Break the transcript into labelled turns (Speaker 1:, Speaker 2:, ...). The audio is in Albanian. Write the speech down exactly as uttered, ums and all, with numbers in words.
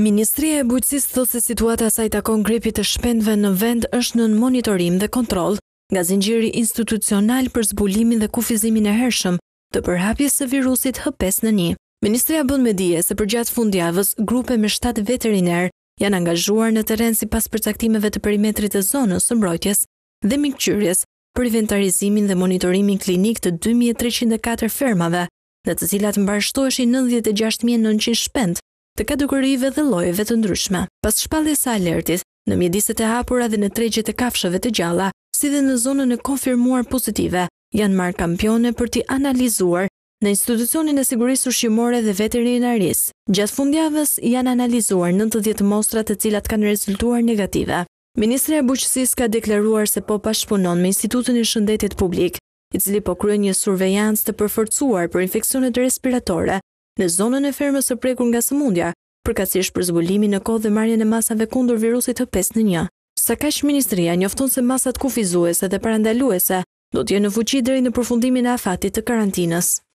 Speaker 1: Ministria e Bujqësisë thotë se situata e saj takon gripit të shpendëve në vend është nën monitorim dhe kontroll nga zinxhiri institucional për zbulimin dhe kufizimin e hershëm të përhapjes së virusit H pesë N një. Ministria bën me dije se përgjatë fundjavës grupe me shtat veteriner janë angazhuar në terren sipas përcaktimeve të perimetrit të zonës së mbrojtjes dhe mikqyrjes për inventarizimin dhe monitorimin klinik të dy mijë e treqind e katër fermave, në të cilat mbarshtoheshin nëntëdhjetë e gjashtë mijë e nëntëqind shpend të kategorive dhe llojeve të ndryshme. Pas shpalljes së alertit, në mjediset e hapura dhe në tregjet e kafshëve të gjalla, si dhe në zonën e konfirmuar pozitive, janë marrë kampione për t'i analizuar në Institucionin e Sigurisë Ushqimore dhe Veterinarisë. Gjatë fundjavës janë analizuar nëntëdhjetë mostra të cilat kanë rezultuar negative. Ministria e Bujqësisë ka deklaruar se po bashkëpunon me Institutin e Shëndetit Publik, i cili po kryen një survejancë të përforcuar për infeksionet respiratore në zonën e fermës së prekur nga sëmundja, përkatësisht për zbulimin në kohë dhe marrjen e masave kundër virusit H pesë N një. Sa kaq ministria njofton se masat kufizuese dhe parandaluese do të jenë në fuqi deri në përfundimin e afatit të karantinës.